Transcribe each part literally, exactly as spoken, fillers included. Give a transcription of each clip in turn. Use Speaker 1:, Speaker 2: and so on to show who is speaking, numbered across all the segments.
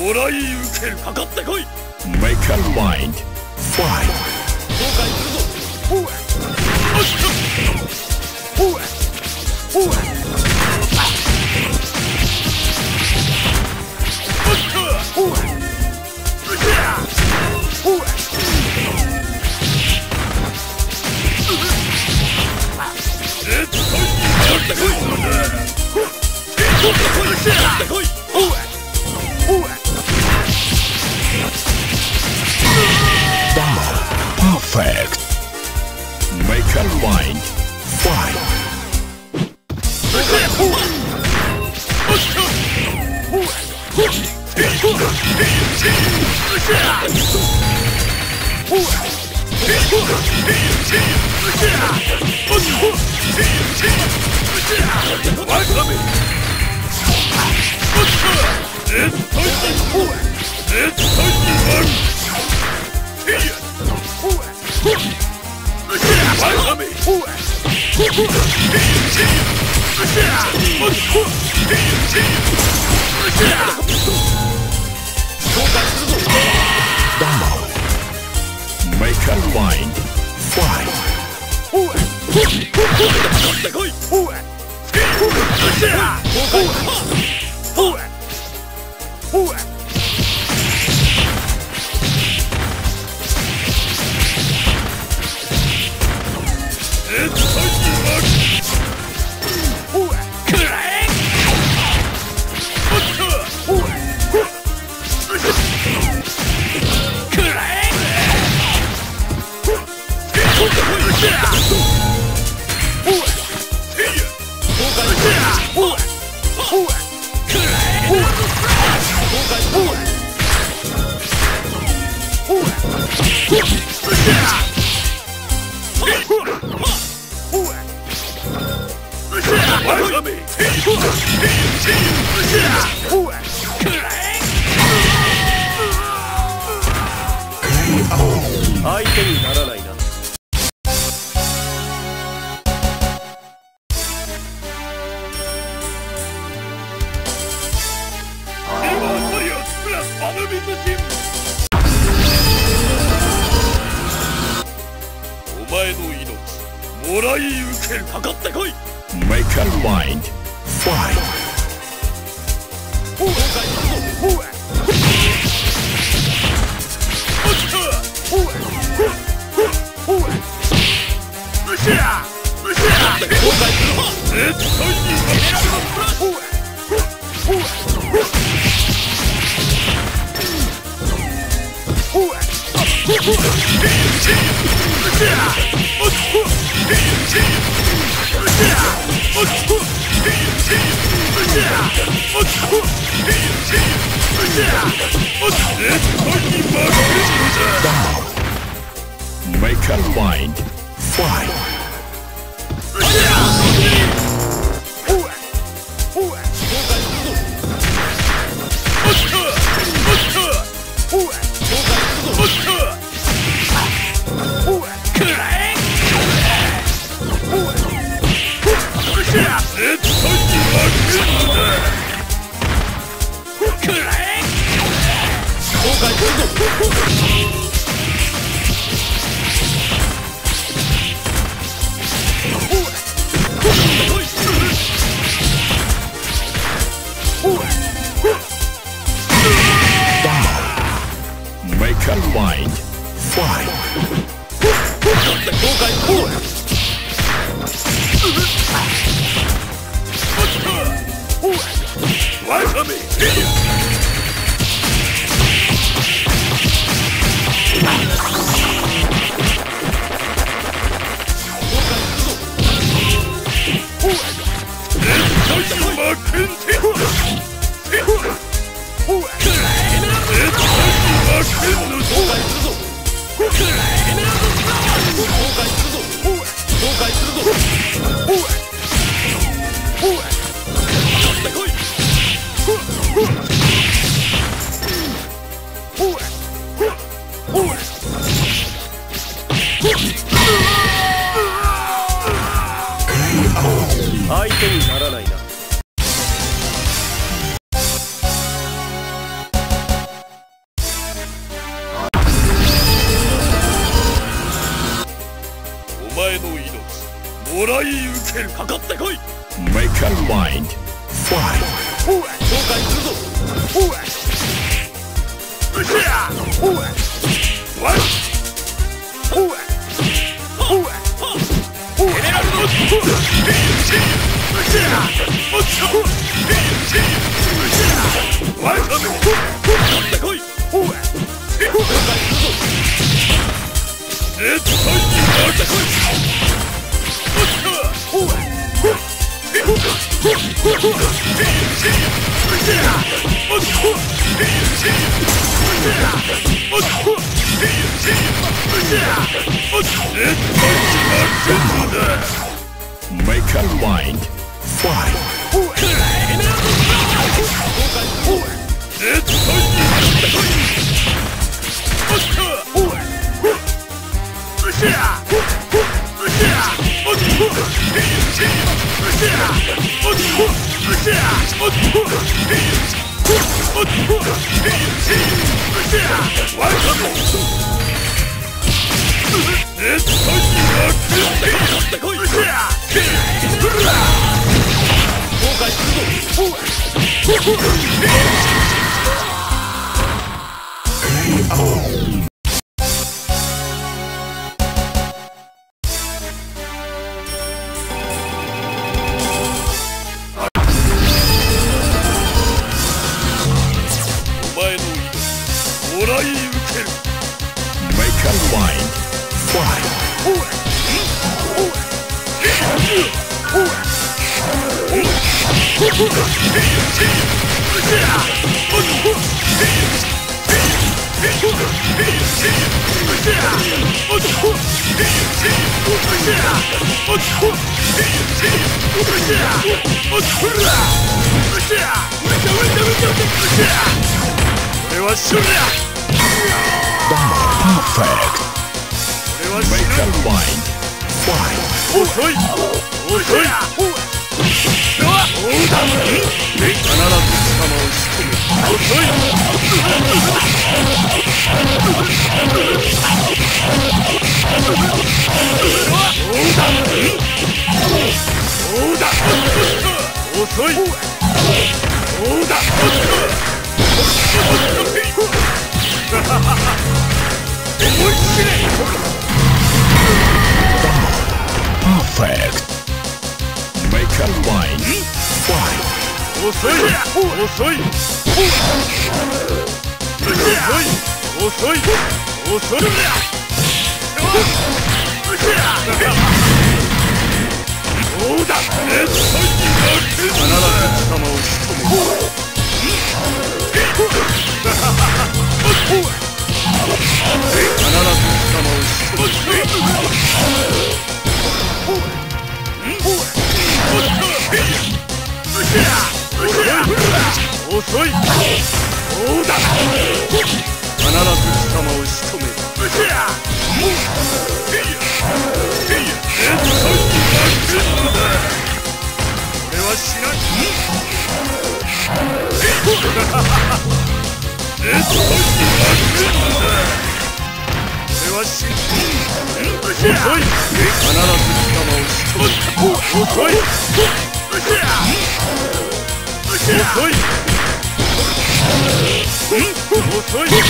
Speaker 1: もらい受ける。かかってこい。
Speaker 2: Make a mind. Fight.
Speaker 1: 後悔するぞ。おうおうおう
Speaker 2: Perfect. Make a mind. Fight. Make a mind. Fight.相手にならないな。お前の命もらい受ける。かかってこい。 Make a mind. Fight. Make a mind. Fight. Make a mind. Fight.
Speaker 1: Ooh!
Speaker 2: もらい受ける。
Speaker 1: かかってこい。
Speaker 2: Make a mind. Fight.
Speaker 1: おう後悔するぞ。おううしゃおうわっおうおうおうエネラルドうしゃおっとうしゃわっかってこい。おう後悔するぞ。絶対にかかってこい。おっとおう
Speaker 2: Make a mind. Fight.
Speaker 1: もらい受ける。
Speaker 2: Make a mind. Fight.
Speaker 1: 俺は勝利だ。
Speaker 2: Perfect.
Speaker 1: 俺は
Speaker 2: Make
Speaker 1: 死
Speaker 2: a
Speaker 1: ぬ。
Speaker 2: mind. Fight.
Speaker 1: 遅い遅い。おうだ。必ず貴様を仕留める。遅い。おうだ。おうだ。遅い。おうだ。思いつけねえ。
Speaker 2: Perfect. Make a mind. Fight.
Speaker 1: 遅い遅い遅い遅い遅い。そうだ。必ず貴様を仕留める。必ず貴様を仕留める。遅い。そうだ。必ず貴様を仕留める。俺は死なない。俺は死ぬ。遅い。必ず貴様を仕留める。遅い。遅い。遅い。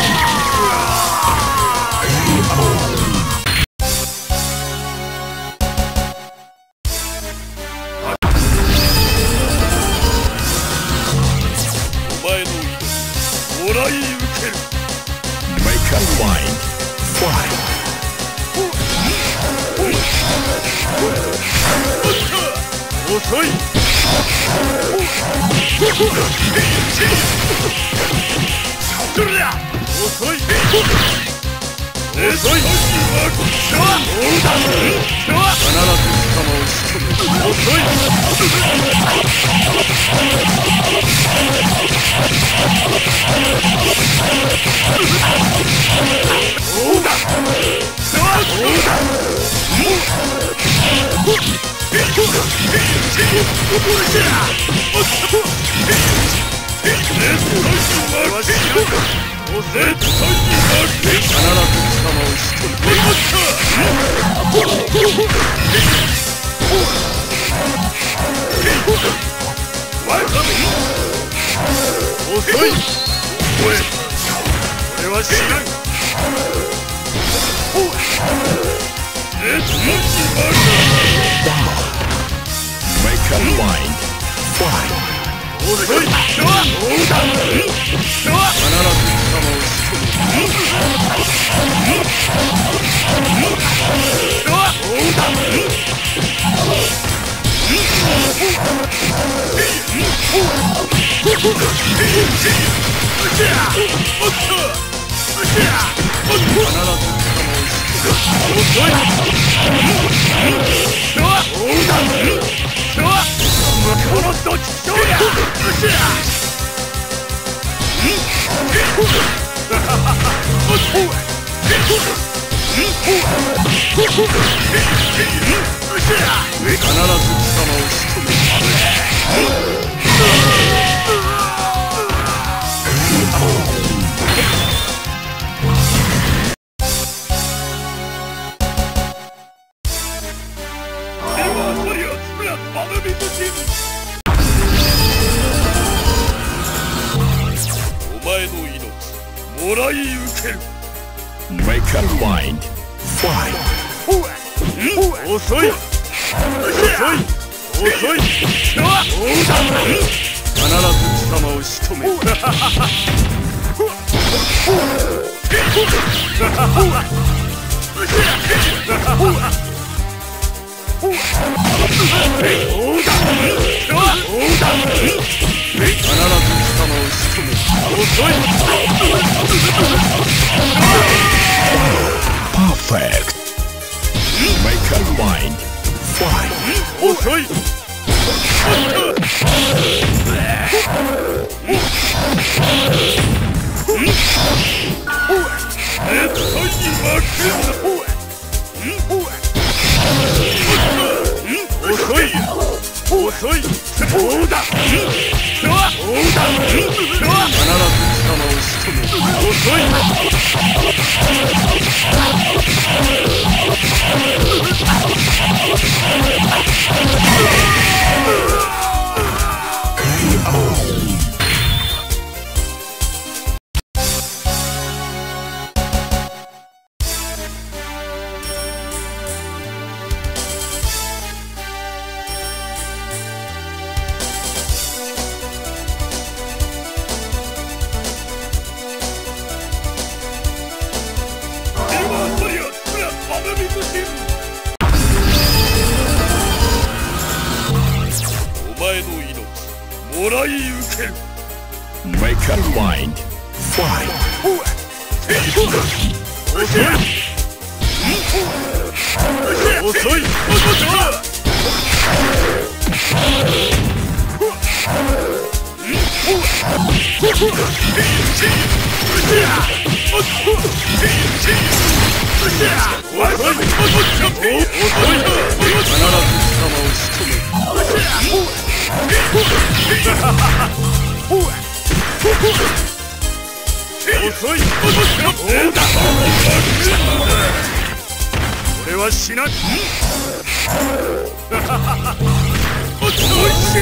Speaker 1: お前の命もらい受ける。
Speaker 2: Make a mind. Fight.
Speaker 1: 遅い。それだ。遅い。遅い。そうだ。必ず貴様を仕留める。遅い。そうだ。そうだ。必ず貴様を仕留める。
Speaker 2: 遅い。おい、俺は知らん。レッツマッチバルだ。Make up mind. Fight. 遅い。どうだ。必ず貴様を仕留める。どうだ。もらい受ける。Make up mind. Fight. 遅い。遅い。遅い。必ず貴様を仕留める。Perfect. Make up mind. Fight. 遅い。絶対に負けんな。遅い。遅い。どうだ。どうだ。必ず貴様を仕留める。遅い。もらい受ける。Make up mind. Fight. 遅い。遅い。俺は死なん。おいしい。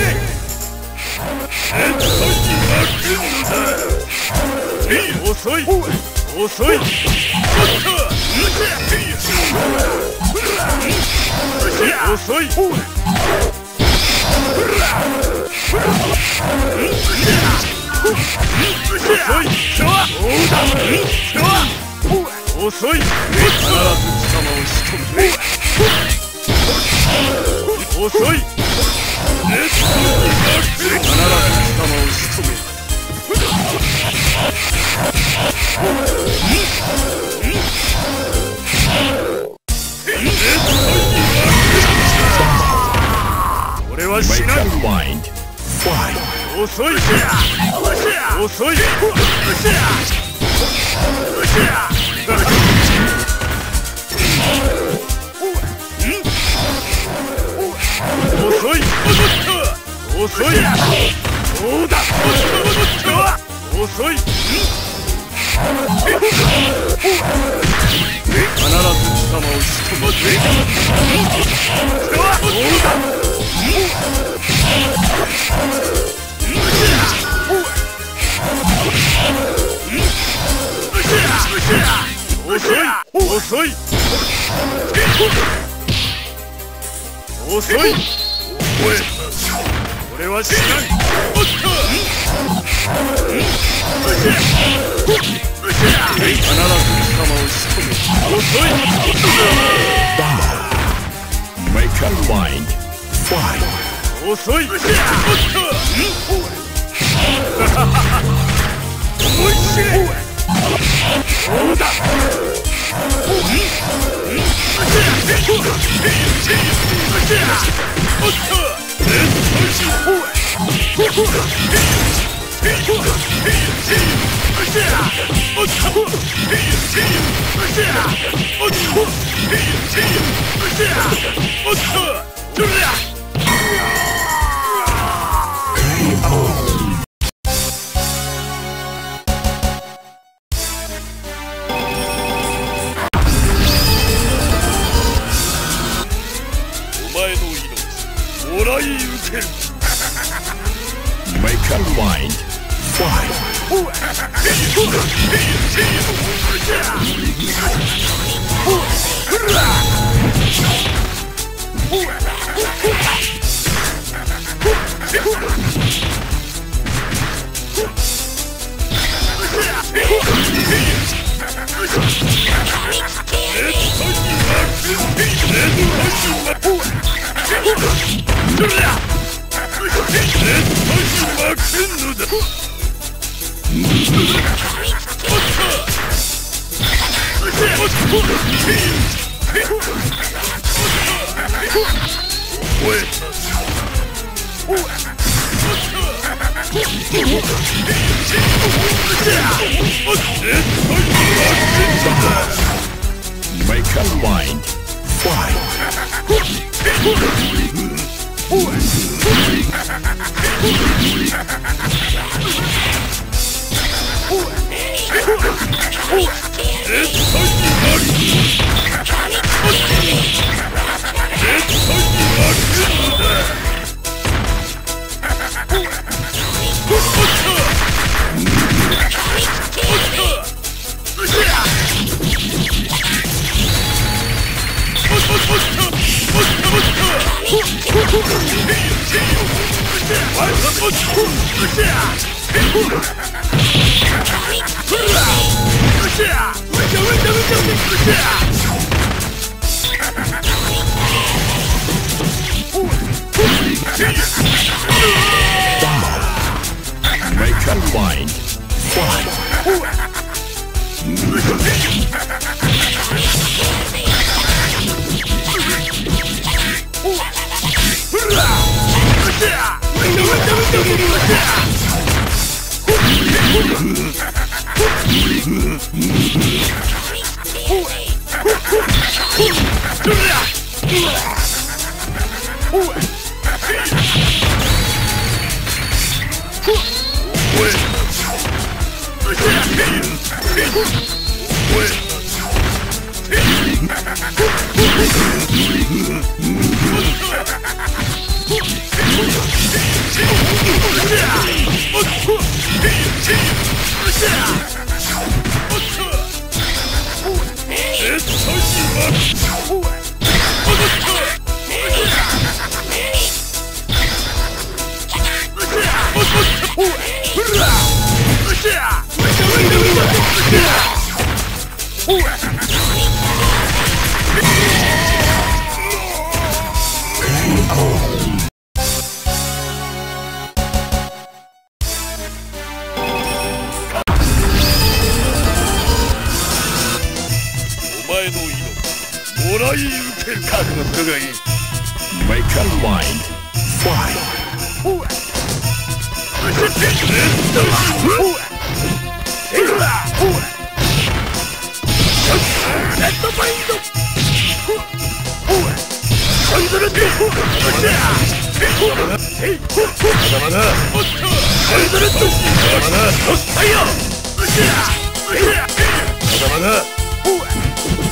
Speaker 2: 遅い。遅い。遅い。遅い。必ず貴様を仕留める。遅い。必ず貴様を仕留める。俺は死なん。遅い。遅い。遅い。遅い。どうだ。遅い。
Speaker 1: 貴様を仕留めて遅い遅い遅い。おい、俺は知らん。おっと。必ず貴様を仕留める。遅い。
Speaker 2: Make a line. Fight.
Speaker 1: 遅い。おっと。思い知れ。そうだ。
Speaker 2: Make a line. Fight. Make a line. Fight. Make a line. Fight. Make a line. Fight.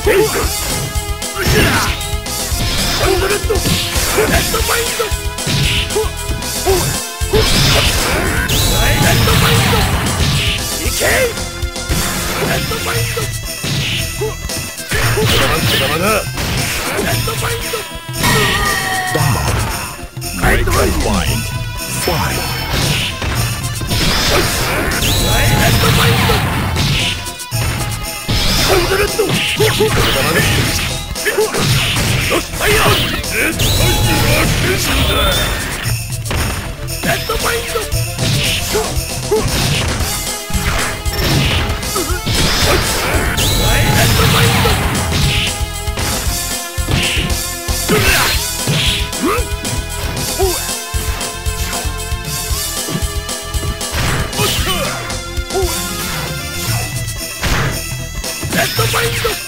Speaker 2: Make unwind. Five.
Speaker 1: Let's go,